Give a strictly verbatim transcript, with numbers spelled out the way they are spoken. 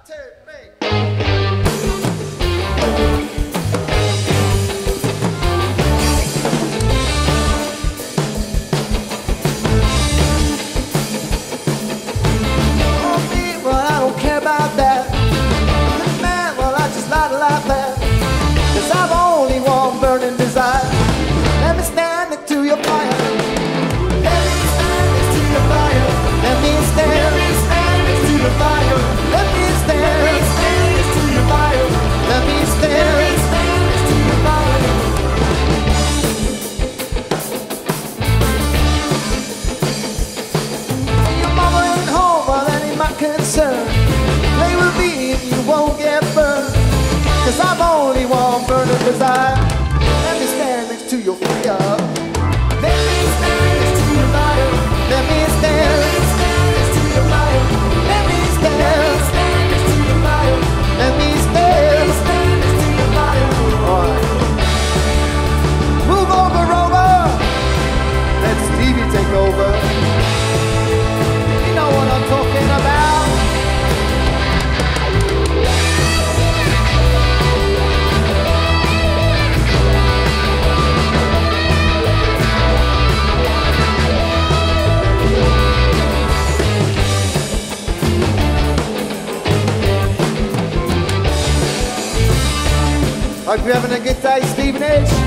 Play with me and you won't get burned, 'cause I'm only one burning desire. Let me stand next to your fire. Let me stand next to your fire. Let me stand next to your fire. Let me stand next to your fire. Let me stand next to your fire. All right. Move over, Rover. Let Stevie take over. You know what I'm talking about. Hope you're having a good day, Stevenage.